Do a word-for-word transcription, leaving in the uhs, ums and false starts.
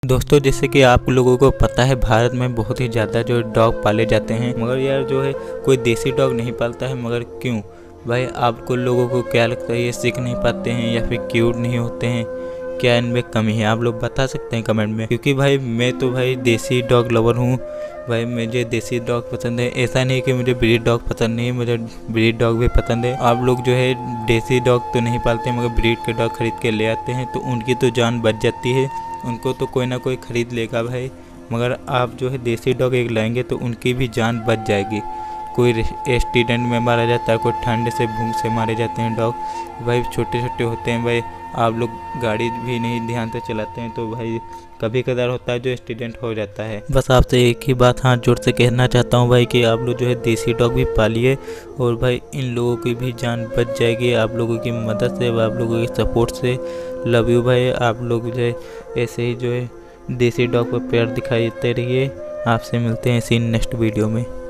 दोस्तों, जैसे कि आप लोगों को पता है भारत में बहुत ही ज़्यादा जो डॉग पाले जाते हैं, मगर यार जो है कोई देसी डॉग नहीं पालता है। मगर क्यों भाई? आपको लोगों को क्या लगता है ये सीख नहीं पाते हैं या फिर क्यूट नहीं होते हैं? क्या इनमें कमी है? आप लोग बता सकते हैं कमेंट में। क्योंकि भाई मैं तो भाई देसी डॉग लवर हूँ भाई, मुझे देसी डॉग पसंद है। ऐसा नहीं कि मुझे ब्रीड डॉग पसंद नहीं है, मुझे ब्रीड डॉग भी पसंद है। आप लोग जो है देसी डॉग तो नहीं पालते मगर ब्रीड के डॉग खरीद के ले आते हैं, तो उनकी तो जान बच जाती है। उनको तो कोई ना कोई ख़रीद लेगा भाई, मगर आप जो है देसी डॉग एक लाएंगे तो उनकी भी जान बच जाएगी। कोई एक्सीडेंट में मारा जाता है, कोई ठंड से भूख से मारे जाते हैं डॉग भाई, छोटे छोटे होते हैं भाई। आप लोग गाड़ी भी नहीं ध्यान से चलाते हैं तो भाई कभी कदार होता है जो एक्सीडेंट हो जाता है। बस आपसे एक ही बात हाथ जोड़ से कहना चाहता हूँ भाई कि आप लोग जो है देसी डॉग भी पालिए और भाई इन लोगों की भी जान बच जाएगी आप लोगों की मदद से, आप लोगों के सपोर्ट से। लव यू भाई। आप लोग जो है ऐसे ही जो है देसी डॉग पर प्यार दिखाते रहिए। आपसे मिलते हैं इसी नेक्स्ट वीडियो में।